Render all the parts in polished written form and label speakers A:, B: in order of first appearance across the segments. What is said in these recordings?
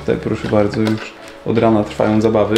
A: tutaj proszę bardzo, już od rana trwają zabawy.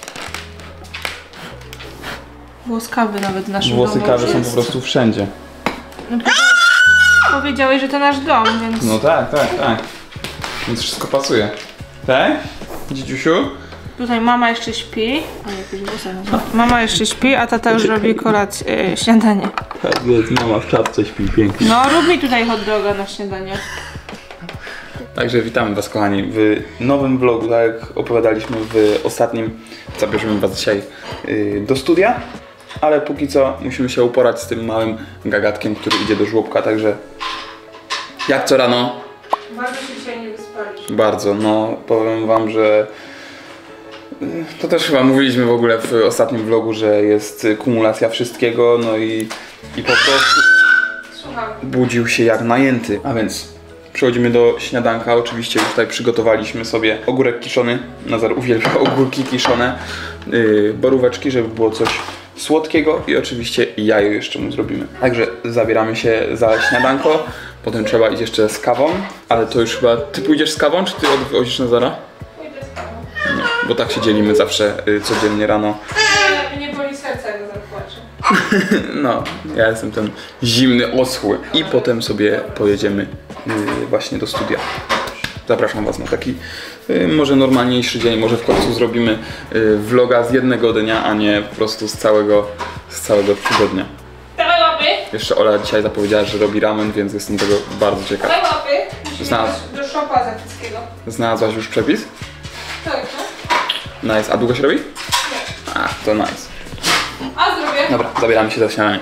B: Włoskawy nawet w naszym
A: Włosy
B: domu
A: kawy są
B: jest.
A: po prostu wszędzie.
B: No, powiedziałeś, że to nasz dom, więc...
A: No tak. Więc wszystko pasuje. Tak? Dzidziusiu?
B: Tutaj mama jeszcze śpi. O, jakieś włosy. Mama jeszcze śpi, a tata już robi kolację, śniadanie.
A: Mama w czapce śpi pięknie.
B: No, rób mi tutaj hot doga na śniadanie.
A: Także witamy was kochani w nowym vlogu, tak jak opowiadaliśmy w ostatnim. Zabierzemy was dzisiaj do studia, ale póki co musimy się uporać z tym małym gagatkiem, który idzie do żłobka, także jak co rano?
B: Bardzo się dzisiaj nie wyspaliśmy.
A: Bardzo, no powiem wam, że to też chyba mówiliśmy w ogóle w ostatnim vlogu, że jest kumulacja wszystkiego, no i po prostu
B: Słucham.
A: budził się jak najęty, a więc przechodzimy do śniadanka. Oczywiście już tutaj przygotowaliśmy sobie ogórek kiszony. Nazar uwielbia ogórki kiszone, boróweczki, żeby było coś słodkiego i oczywiście jajo jeszcze mu zrobimy. Także zabieramy się za śniadanko, potem trzeba iść jeszcze z kawą, ale to już chyba ty pójdziesz z kawą, czy ty odwozisz Nazara?
B: Pójdę z kawą.
A: No, bo tak się dzielimy zawsze codziennie rano.
B: Nie boli serca, jak zapłaczę.
A: No, ja jestem ten zimny, oschły. I potem sobie pojedziemy właśnie do studia. Zapraszam was na taki może normalniejszy dzień, może w końcu zrobimy vloga z jednego dnia, a nie po prostu z całego tygodnia.
B: Dawaj łapy!
A: Jeszcze Ola dzisiaj zapowiedziała, że robi ramen, więc jestem tego bardzo ciekaw.
B: Dawaj łapy! Musimy
A: Znalazł.
B: do szopa azjatyckiego.
A: Znalazłaś już przepis?
B: Tak, no.
A: Nice. A długo się robi?
B: Nie.
A: A, to nice.
B: A zdrowie?
A: Dobra, zabieramy się za śniadanie.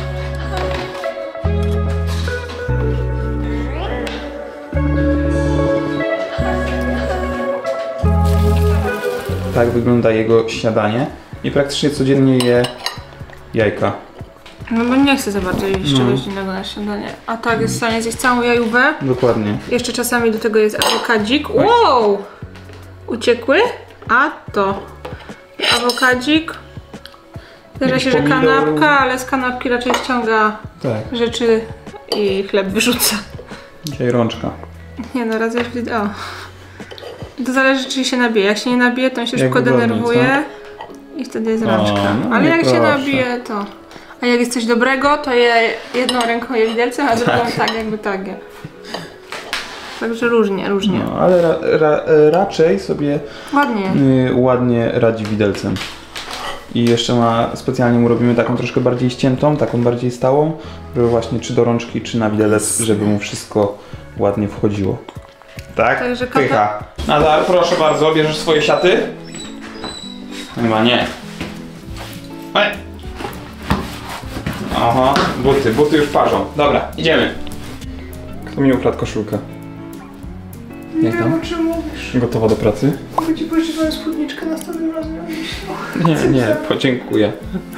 A: Tak wygląda jego śniadanie i praktycznie codziennie je jajka.
B: No bo nie chcę za bardzo jeść czegoś innego na śniadanie. A tak jest w stanie zjeść całą jajówę.
A: Dokładnie.
B: Jeszcze czasami do tego jest awokadzik. Wow! Uciekły? A to awokadzik. Zdarza się, że kanapka, ale z kanapki raczej ściąga
A: Tak.
B: rzeczy i chleb wyrzuca.
A: Dzisiaj rączka.
B: Nie no, raz już o. To zależy, czy się nabije. Jak się nie nabije, to on się
A: Jak
B: szybko
A: wygodnie,
B: denerwuje i wtedy jest rączka.
A: no
B: Ale
A: nie,
B: jak się
A: proszę.
B: nabije, to... A jak jest coś dobrego, to je jedną ręką je widelcem, a drugą tak jakby tak je. Także różnie.
A: No, ale raczej sobie
B: Ładnie.
A: ładnie radzi widelcem. I jeszcze specjalnie mu robimy taką troszkę bardziej ściętą, taką bardziej stałą, żeby właśnie czy do rączki, czy na widelec, żeby mu wszystko ładnie wchodziło. Tak?
B: Także
A: Pycha. Nazar, proszę bardzo, bierzesz swoje siaty? Chyba nie. Oj. Aha, buty już parzą. Dobra, idziemy. Kto mi ukradł koszulkę? Jak tam?
B: O czym mówisz?
A: Gotowa do pracy?
B: Mogę ci pożyczyć moją spódniczkę następnym razem.
A: Nie, podziękuję.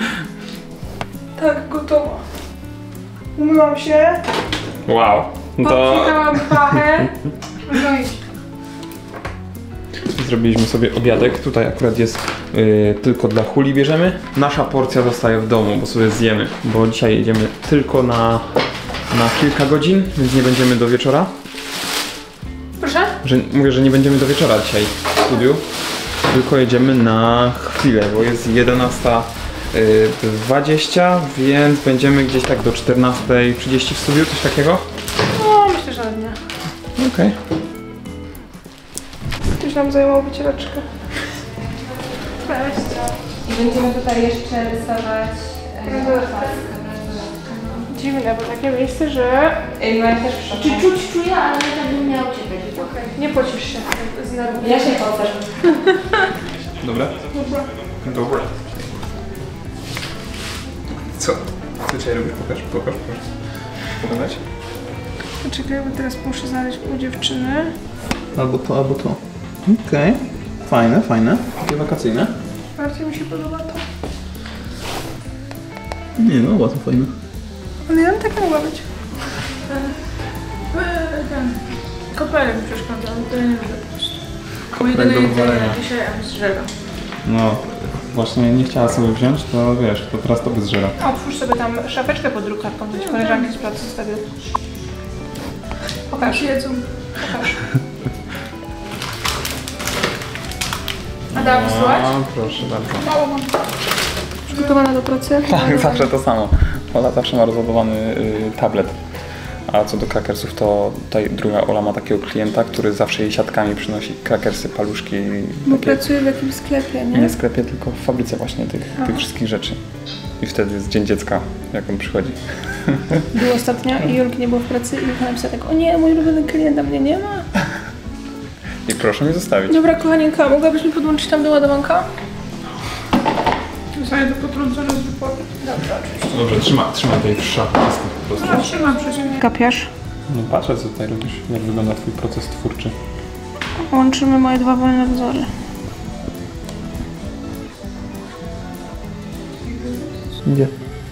B: Tak, gotowa. Umyłam się.
A: Wow. To
B: Podkwitałam pachę. No i
A: zrobiliśmy sobie obiadek. Tutaj akurat jest tylko dla Huli bierzemy. Nasza porcja zostaje w domu, bo sobie zjemy. Bo dzisiaj jedziemy tylko na kilka godzin, więc nie będziemy do wieczora.
B: proszę?
A: Mówię, że nie będziemy do wieczora dzisiaj w studiu. Tylko jedziemy na chwilę, bo jest 11:20, więc będziemy gdzieś tak do 14:30 w studiu, coś takiego?
B: No, myślę, że nie.
A: Okej.
B: Ktoś nam zajmował wycieraczkę. Cześć.
C: I będziemy tutaj jeszcze rysować
B: Dziwne, bo takie miejsce, że...
C: ja też w szoku.
D: Czuję, ale tak bym miała uciekać.
B: Nie pocisz się z nerwów.
C: Ja się pocę.
A: Dobra? Dobra. Co? Co dzisiaj robisz? Pokaż. Pokazać?
B: Czekaj, bo teraz muszę znaleźć pół dziewczyny.
A: Albo to. Okej. Fajne. Takie wakacyjne.
B: Bardziej mi się podoba to.
A: Nie no, bardzo fajne.
B: Ale ja bym taka mogła być. Ten kopelek mi przeszkadzał, to ja nie lubię po prostu.
A: Kopelek do wywalenia.
B: Dzisiaj zżera.
A: No, właśnie nie chciała sobie wziąć, to wiesz, to teraz to by zżera.
B: Otwórz sobie tam szafeczkę pod drukarką, gdzieś koleżanki z pracy zostawię. Pokaż. Jedzą. Pokaż. A dałam wysłać?
A: Proszę bardzo.
B: Przygotowana do pracy?
A: Tak, zawsze to samo. Ola zawsze ma rozładowany tablet. A co do krakersów, to tutaj druga Ola ma takiego klienta, który zawsze jej siatkami przynosi krakersy, paluszki.
B: Bo pracuję w jakimś sklepie, nie?
A: Nie w sklepie, tylko w fabryce właśnie tych wszystkich rzeczy. I wtedy jest dzień dziecka, jak on przychodzi.
B: Było ostatnio i Julki nie było w pracy i Julka napisała tak: o nie, mój ulubiony klient, a mnie nie ma.
A: I proszę mnie zostawić.
B: Dobra, kochanieńka, mogłabyś mi podłączyć tam do ładowanka? Zostaję do potrącenia z wypłaty. Dobrze, oczywiście.
A: Dobrze, trzymaj tutaj w szafie po prostu.
B: No, trzymam przy siebie. Kapiasz?
A: No patrzę, co tutaj robisz, jak wygląda twój proces twórczy.
B: Łączymy moje dwa wolne wzory.
A: Gdzie?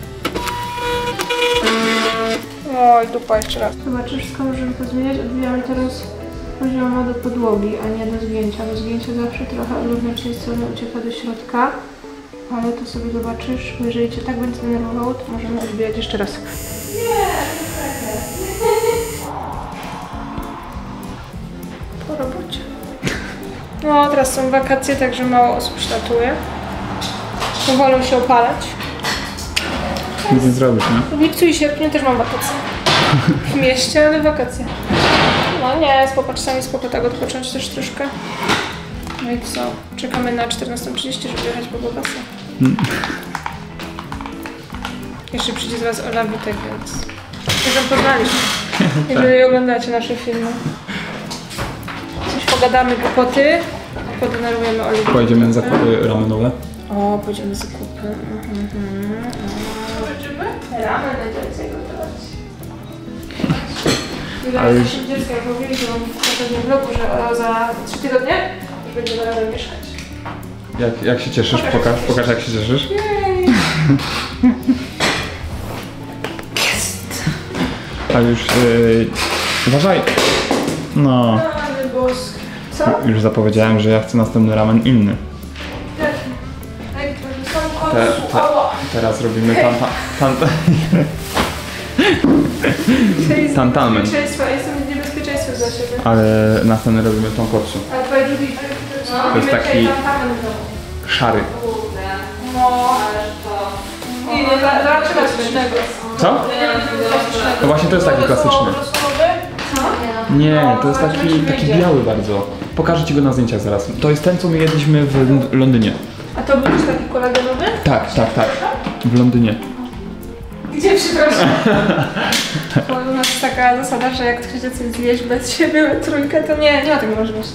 B: Oj, dupa, jeszcze raz. Zobaczysz, wszystko możemy pozmieniać. Odbijamy teraz poziomo do podłogi, a nie do zgięcia. Bo zgięcie zawsze trochę od wewnętrznej strony ucieka do środka. Ale to sobie zobaczysz, bo jeżeli cię tak będzie denerwowało, to możemy odbijać jeszcze raz. Po robocie. No, teraz są wakacje, także mało osób ślatuje. Powolą się opalać.
A: Nic nie zrobisz, nie?
B: W lipcu i sierpniu też mam wakacje. W mieście, ale wakacje. No nie, z popatrzami spoko, tak odpocząć też troszkę. No i co? Czekamy na 14:30, żeby jechać po wakacje. Jeszcze przyjdzie z was Ola Witek, więc możemy pozwolić, jeżeli oglądacie nasze filmy. Coś pogadamy, głupoty, podenerwujemy Oli.
A: Pojedziemy na zakupy ramenowe.
B: O, pojedziemy z zakupy. Pojedziemy? Ramen najczęściej gotować. Ale już... dzieckiem powiedział w poprzednim vlogu, że za 3 tygodnie już będziemy razem mieszkać.
A: Jak się cieszysz? Pokaż jak się cieszysz.
B: Jest!
A: Ale już... uważaj! No...
B: Ale boski. Co?
A: Już zapowiedziałem, że ja chcę następny ramen inny. Teraz robimy tantamen.
B: Jestem w niebezpieczeństwie dla siebie.
A: Ale następny robimy tonkotsu.
B: Ale twoje drugi...
A: To jest taki szary.
B: No, ale to... Nie, zobaczmy klasycznego.
A: Co? No właśnie to jest taki klasyczny. Nie, to jest taki biały bardzo. Pokażę ci go na zdjęciach zaraz. To jest ten, co my jedliśmy w Londynie.
B: A to był też taki kolagenowy?
A: Tak. W Londynie.
B: Gdzie, przepraszam? Bo u nas jest taka zasada, że jak chcecie coś zjeść bez siebie we trójkę, to nie ma takiej możliwości.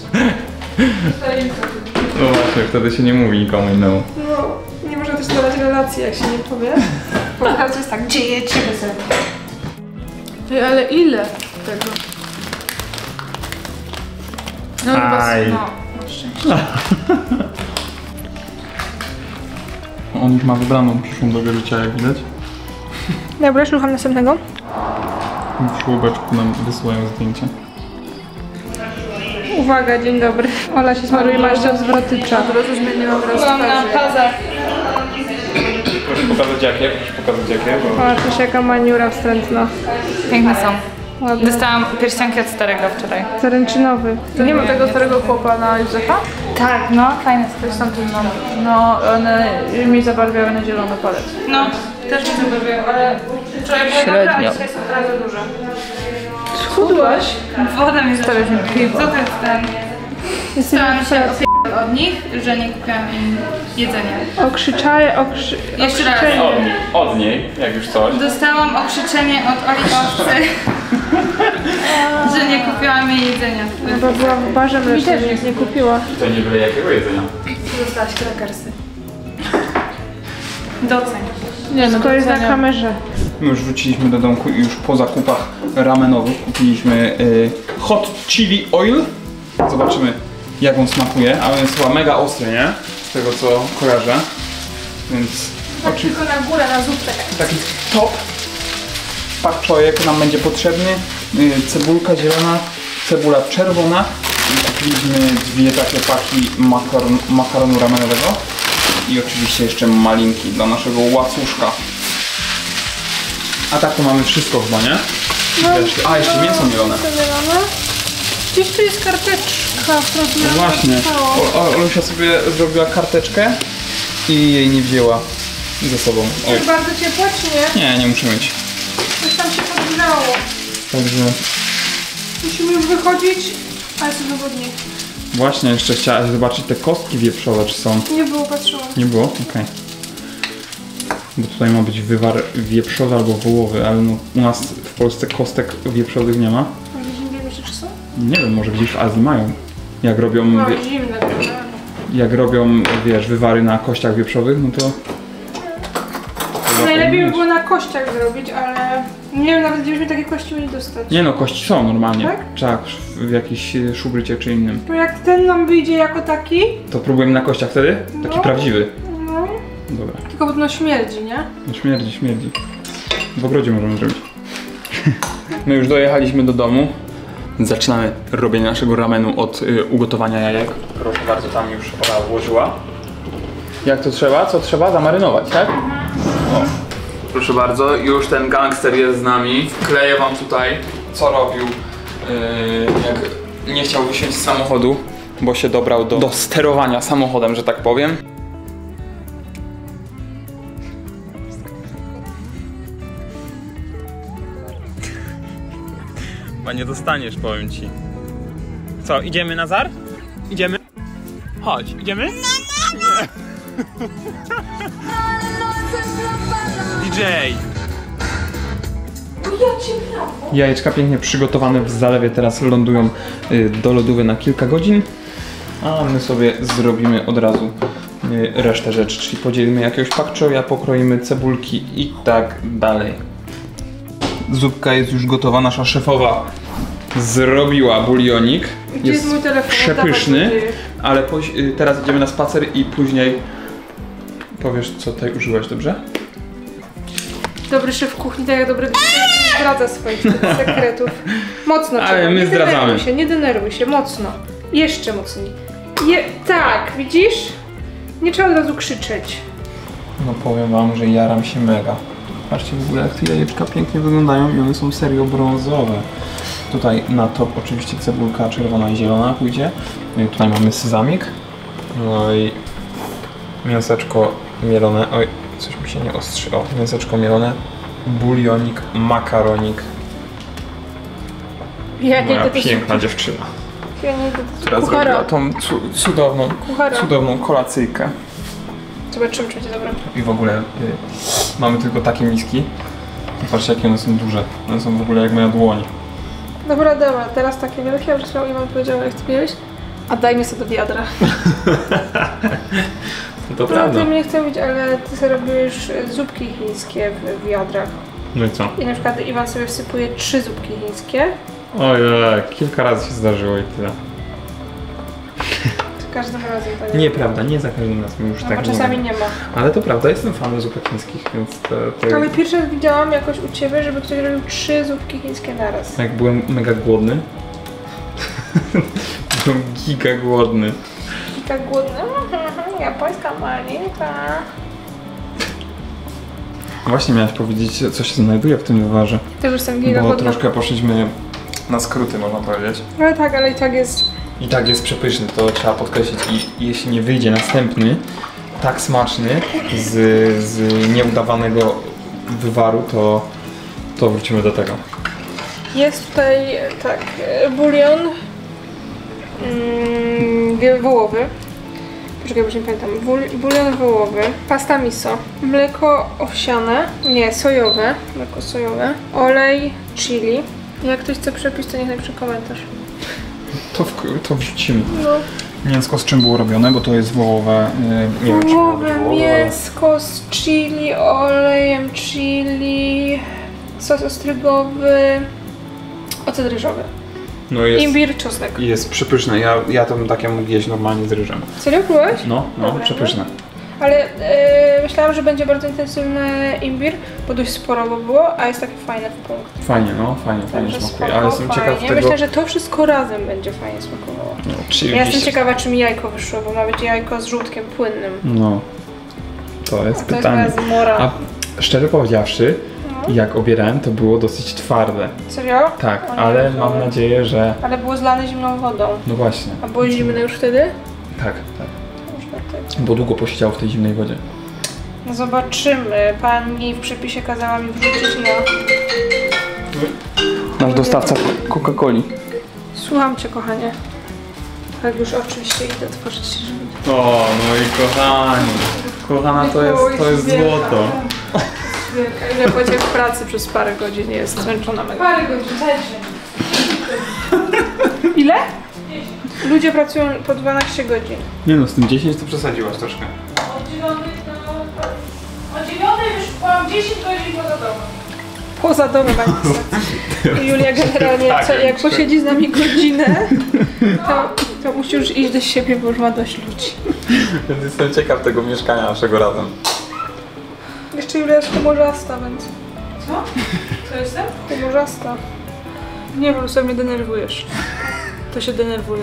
A: No właśnie, wtedy się nie mówi nikomu innemu.
B: No, nie można też dodać relacji, jak się nie powie. Bo to jest tak, gdzie jedziemy sobie. Ej, ale ile tego? No chyba
A: Aj.
B: no, na szczęście.
A: On już ma wybraną przyszłą drogę życia, jak widać.
B: Dobra, szukam następnego.
A: W żłobeczku nam wysyłają zdjęcia.
B: Uwaga, dzień dobry. Ola się smaruje maścią zwrotycza. Od razu zmieniłam raz
C: na pazach.
A: Proszę pokazać jakie,
B: O, też jaka maniura wstrętna.
C: Piękne są.
B: Ładne.
C: Dostałam pierścionki od starego wczoraj.
B: Zaręczynowy. Nie ma tego starego chłopa na Józefa?
C: Tak, no, fajne są.
B: To jest tamten mam. No, one mi zabarwiały na zielono palec.
C: No, też mi zabawiają, ale wczoraj była
B: Średnio.
C: dobra, a dzisiaj są teraz za duże.
B: Schudłaś?
C: Woda mi zaczęła się piwo. Co to jest ten?
B: Jestem
C: Chciałam się od nich, że nie kupiłam im jedzenia. Jeszcze raz.
A: Od niej, jak już coś.
C: Dostałam okrzyczenie od Oli Owcy, że nie kupiłam jej jedzenia.
B: Bo była w barze mlecznym, więc nie kupiła.
A: To nie byle jakiego jedzenia.
C: Dostałaś krakersy. Doceń.
B: Nie, no to jest na kamerze.
A: My już wróciliśmy do domku i już po zakupach ramenowych kupiliśmy hot chili oil. Zobaczymy jak on smakuje, ale jest chyba mega ostry, nie? Z tego co kojarzę. Więc
B: Tylko na górę, na zupę.
A: taki top pak człowiek nam będzie potrzebny. Cebulka zielona, cebula czerwona. I kupiliśmy 2 takie paki makaronu ramenowego. I oczywiście jeszcze malinki dla naszego łacuszka. A tak to mamy wszystko chyba, nie? Jeszcze mięso mielone.
B: Gdzieś tu jest karteczka.
A: No właśnie. Olusia sobie zrobiła karteczkę i jej nie wzięła ze sobą. Oj.
B: Jest bardzo ciepło, czy nie?
A: Nie muszę mieć.
B: Coś tam się podgrzało.
A: Także...
B: Musimy już wychodzić, ale to dowodnie.
A: Właśnie, jeszcze chciałem zobaczyć te kostki wieprzowe, czy są.
B: Nie było, patrzyłam.
A: Nie było? Okej. Bo tutaj ma być wywar wieprzowy albo wołowy, ale no, u nas w Polsce kostek wieprzowych nie ma.
B: A gdzieś nie wiecie, czy są?
A: Nie wiem, może gdzieś w Azji mają. Jak robią,
B: No, zimne.
A: jak robią, wiesz, wywary na kościach wieprzowych, no to...
B: Najlepiej by było na kościach zrobić, ale nie wiem nawet, gdzie byśmy takie kości mieli dostać.
A: Nie no, kości są normalnie.
B: Tak?
A: Tak, w jakiejś szubrycie czy innym.
B: To jak ten nam wyjdzie jako taki,
A: To próbujemy na kościach wtedy? Taki
B: No.
A: prawdziwy.
B: no,
A: Dobra.
B: tylko podobno śmierdzi, nie?
A: No śmierdzi. W ogrodzie możemy zrobić. My już dojechaliśmy do domu. Zaczynamy robienie naszego ramenu od ugotowania jajek. Proszę bardzo, tam już Ola włożyła. Jak to trzeba? Co trzeba? Zamarynować, tak? O. Proszę bardzo, już ten gangster jest z nami. Wkleję wam tutaj, co robił, jak nie chciał wysiąść z samochodu, bo się dobrał do sterowania samochodem, że tak powiem. Chyba nie dostaniesz, powiem ci. Co, idziemy, Nazar? Idziemy? Chodź, idziemy? Nie. DJ! Jajeczka pięknie przygotowane w zalewie teraz lądują do lodówy na kilka godzin, a my sobie zrobimy od razu resztę rzeczy, czyli podzielimy jakiegoś pak choya, pokroimy cebulki i tak dalej. Zupka jest już gotowa, nasza szefowa zrobiła bulionik.
B: Gdzie jest mój telefon?
A: Przepyszny,
B: Oddawaj,
A: ale teraz idziemy na spacer i później powiesz, co tutaj użyłaś, dobrze?
B: Dobry szef kuchni, tak jak dobry nie zdradza swoich sekretów. Mocno
A: Ale
B: trzeba.
A: my
B: Nie
A: zdradzamy.
B: nie denerwuj się, mocno. Jeszcze mocniej. Tak, widzisz? Nie trzeba od razu krzyczeć.
A: No powiem wam, że jaram się mega. Patrzcie w ogóle, jak te jajeczka pięknie wyglądają i one są serio brązowe. Tutaj na top oczywiście cebulka czerwona i zielona pójdzie. No i tutaj mamy sezamik. No i mięseczko mielone. Oj, coś mi się nie ostrzy. O, mięseczko mielone. Bulionik, makaronik.
B: Ja nie
A: Moja
B: idę do
A: piękna dziewczyna.
B: Ja nie idę do
A: Która zrobiła tą cudowną kolacyjkę.
B: Zobaczymy, czy będzie dobre.
A: I w ogóle mamy tylko takie miski. Patrzcie, jakie one są duże. One są w ogóle jak moja dłoń.
B: Dobra, teraz takie wielkie, a przed chwilą Iwan powiedział, jak ty miałeś. A dajmy sobie do wiadra.
A: To
B: prawda. Ty mnie chcę mówić, ale ty sobie robisz zupki chińskie w wiadrach.
A: No i co?
B: I na przykład Iwan sobie wsypuje 3 zupki chińskie.
A: Ojej, kilka razy się zdarzyło i tyle.
B: Każdym razem tak.
A: Nieprawda, nie za każdym razem już
B: No
A: tak
B: bo czasami
A: mówię.
B: nie ma.
A: Ale to prawda, jestem fanem zupek chińskich, więc to...
B: Ale pierwszy raz widziałam jakoś u ciebie, żeby ktoś robił 3 zupki chińskie naraz.
A: Jak byłem mega głodny. Byłem giga głodny.
B: I tak głodny. Japońska malinka.
A: Właśnie miałeś powiedzieć, co się znajduje w tym wywarze.
B: Też jestem giga
A: Bo
B: głodna.
A: troszkę poszliśmy na skróty, można powiedzieć.
B: Ale tak, ale i tak jest.
A: I tak jest przepyszny, to trzeba podkreślić. I jeśli nie wyjdzie następny, tak smaczny, z nieudawanego wywaru, to wrócimy do tego.
B: Jest tutaj tak, bulion wołowy. Poczekaj, bo nie pamiętam. Bulion wołowy, pasta miso, mleko owsiane, nie, sojowe, mleko sojowe, olej chili. Jak ktoś chce przepis, to niech napisze komentarz.
A: To wrzucimy.
B: No.
A: Mięsko z czym było robione, bo to jest wołowe, nie wiem czy
B: Wołowe mięsko z chili, olejem chili, sos ostrygowy, ocet ryżowy,
A: no jest,
B: imbir, czosnek.
A: jest przepyszne, ja to bym takie mógł jeść normalnie z ryżem.
B: Serio próbowałeś?
A: No,
B: Dobra,
A: przepyszne.
B: Ale myślałam, że będzie bardzo intensywny imbir, bo dość sporo go było, a jest taki fajny w punkt.
A: Fajnie, no, fajnie
B: Także
A: smakuje,
B: spoko,
A: ale jestem ciekaw
B: fajnie.
A: tego...
B: Myślę, że to wszystko razem będzie fajnie smakowało.
A: No,
B: Ja jestem ciekawa, czy mi jajko wyszło, bo ma być jajko z żółtkiem płynnym.
A: No, to jest
B: To
A: pytanie.
B: jest moja zmora.
A: A szczerze powiedziawszy, I jak obierałem, to było dosyć twarde.
B: Serio?
A: Tak,
B: O nie,
A: ale
B: to-
A: mam nadzieję, że...
B: Ale było zlane zimną wodą.
A: No właśnie.
B: A było zimne już wtedy?
A: Tak, tak.
B: Już tak.
A: Bo długo posiedział w tej zimnej wodzie.
B: No zobaczymy. Pani w przepisie kazała mi wrzucić na...
A: Nasz dostawca Coca-Coli.
B: Słucham cię, kochanie. Tak już oczywiście idę tworzyć się, żeby...
A: O, no i kochani. Kochana, to jest złoto.
B: Wielka. Ile płacię w pracy przez parę godzin, jest zmęczona mega.
C: Parę godzin, dajcie.
B: Ile? Ludzie pracują po 12 godzin.
A: Nie no, z tym 10 to przesadziłaś troszkę.
C: Od 9 już byłam 10 godzin poza domem.
B: Poza domem, I Julia generalnie,
A: Tak,
B: jak posiedzi z nami godzinę, to musi już iść do siebie, bo już ma dość ludzi.
A: Więc jestem ciekaw tego mieszkania naszego razem.
B: Jeszcze Julia jest humorzasta, więc...
C: Co? Co jestem?
B: Humorzasta. Nie, po prostu mnie denerwujesz. To się denerwuje.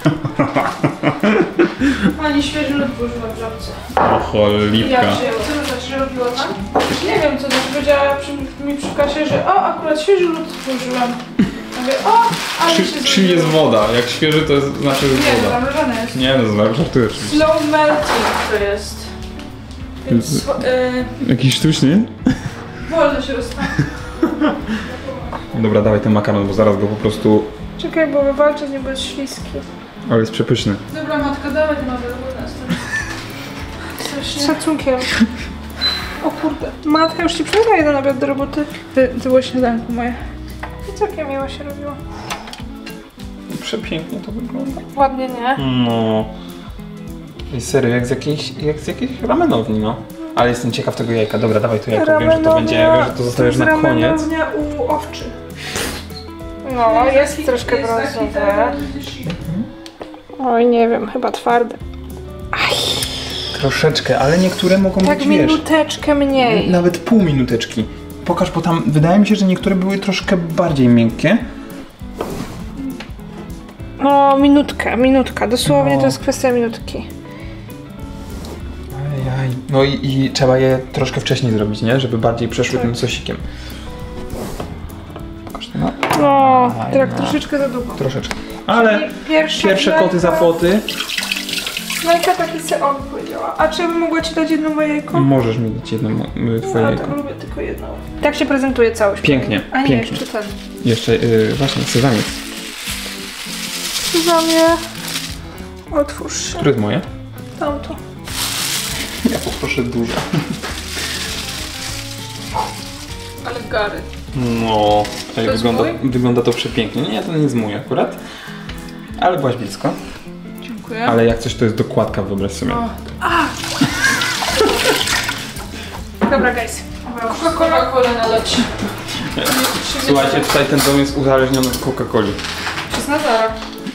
C: Pani świeży lód włożyła w żabce.
A: O cholipka.
C: Ja przyjęła. Co to znaczy, że robiła tak? Nie wiem, co to znaczy. Powiedziała mi przy kasie, że o, akurat świeży lód włożyłam. Ja mówię, o, ale się
A: Czym jest woda? Jak świeży to jest, znaczy, że jest
C: Nie,
A: woda.
C: zamrożone jest.
A: Nie no, żartuję oczywiście.
C: Slow melting to jest. Więc
A: Jakiś sztuczny?
C: wolno się rozstawia.
A: Dobra, dawaj ten makaron, bo zaraz go po prostu...
B: Czekaj, bo wywalczę, nie jest śliski.
A: Ale jest przepyszny.
C: Dobra, matka, dawaj ten obiad, bo nas
B: Z szacunkiem. O kurde. Matka już ci przyjechała jeden obiad do roboty. To było śniadanko moje. I całkiem miło się robiło.
A: Przepięknie to wygląda.
B: Ładnie, nie?
A: No... I serio, jak z jakiejś ramenowni, no. Ale jestem ciekaw tego jajka. Dobra, dawaj to jajko. Wiem, że to będzie, wiem, że to zostawiasz na koniec.
B: Ramenownia u owczy. No, jest troszkę brązowe. Oj, nie wiem, chyba twarde.
A: Troszeczkę, ale niektóre mogą
B: Tak
A: być, wiesz...
B: minuteczkę mniej.
A: Nawet pół minuteczki. Pokaż, bo tam wydaje mi się, że niektóre były troszkę bardziej miękkie.
B: No, minutka. Dosłownie
A: No.
B: to jest kwestia minutki.
A: Ajaj. No i trzeba je troszkę wcześniej zrobić, nie? Żeby bardziej przeszły tym sosikiem. Pokaż to, no.
B: No, tak
A: no.
B: troszeczkę za długo.
A: Troszeczkę. Ale
B: Pierwsze
A: koty za płoty.
B: Jajka taki se on powiedziała. A czy ja bym mogła ci dać jedno moje jajko?
A: Możesz mi dać jedno twoje
B: Ja
A: jajko.
B: tak lubię tylko jedno. Tak się prezentuje całość.
A: Pięknie,
B: A nie,
A: pięknie.
B: jeszcze ten.
A: Jeszcze właśnie sezamie.
B: Sezamie. Otwórz się.
A: Które jest moje?
B: Tamto.
A: Ja poproszę dużo.
B: Ale gary.
A: No,
B: To jest
A: wygląda to przepięknie. Nie, to nie jest mój akurat. Ale byłaś blisko.
B: Dziękuję.
A: Ale jak coś to jest dokładka, wyobraź sobie.
B: Dobra, guys.
C: Coca-Cola nalać.
A: Słuchajcie, tutaj ten dom jest uzależniony od Coca-Coli.
C: Przez Nazara.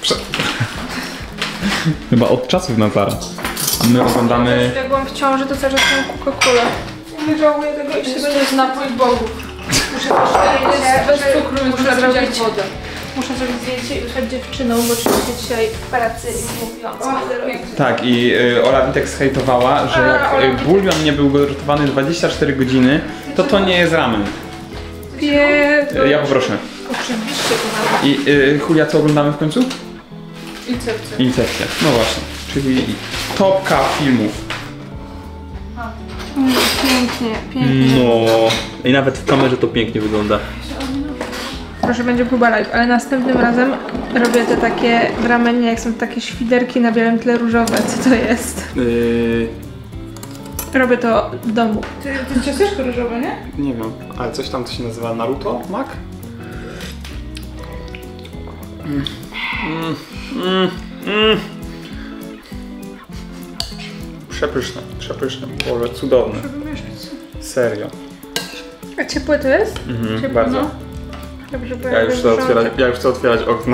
A: Chyba od czasów Nazara. A my oglądamy...
B: Jak byłam w ciąży, to cały czas miałam Coca-Colę. Nie żałuję tego i się
C: To jest napój bogów. Muszę też bez cukru, więc muszę zrobić wodę.
B: Muszę zrobić zdjęcie i wysłać dziewczyną, bo oczywiście dzisiaj w pracy mówiłam, co będę robić.
A: Tak, i Ola Witek zhejtowała, że jak bulion nie był gotowany 24 godziny, to nie jest ramen. Ja poproszę.
C: Oczywiście, kochani.
A: I Julia, co oglądamy w końcu?
C: Incepcja.
A: Incepcja. No właśnie, czyli topka filmów.
B: Pięknie.
A: No. I nawet w kamerze to pięknie wygląda.
B: Proszę, będzie próba live, ale następnym razem robię te takie w ramenie, jak są takie świderki na białym tle różowe. Co to jest? Robię to w domu.
C: To jest ciasteczko różowe, nie?
A: Nie wiem, ale coś tam to się nazywa Naruto? Mak? Przepyszne, Boże, cudowne. Serio.
B: A ciepłe to jest?
A: Bardzo.
B: Dobrze, bo
A: Ja już chcę otwierać okno.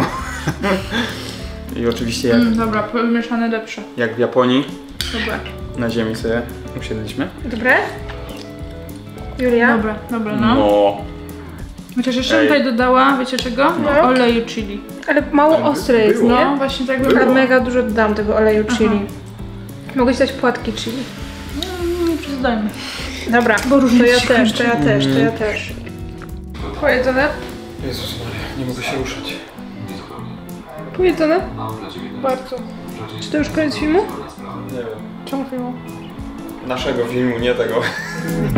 A: I oczywiście
C: Dobra, pomieszane lepsze.
A: jak w Japonii,
C: Dobra.
A: na ziemi sobie usiedliśmy.
B: Dobre? Julia?
C: Dobra, no. Chociaż jeszcze tutaj dodała, wiecie czego?
B: No.
C: Oleju chili.
B: Ale mało ostre jest,
A: było.
B: nie?
C: No, właśnie tak
B: A
C: było.
B: mega dużo dodam tego oleju chili. Mogę ci dać płatki chili.
C: Nie przesadzajmy.
B: Dobra, to ja też. Pojedzone?
A: Jezus Maria, nie mogę się ruszać.
B: Pojedzone? Bardzo. Czy to już koniec filmu?
A: Nie wiem.
B: Czemu filmu?
A: Naszego filmu, nie tego.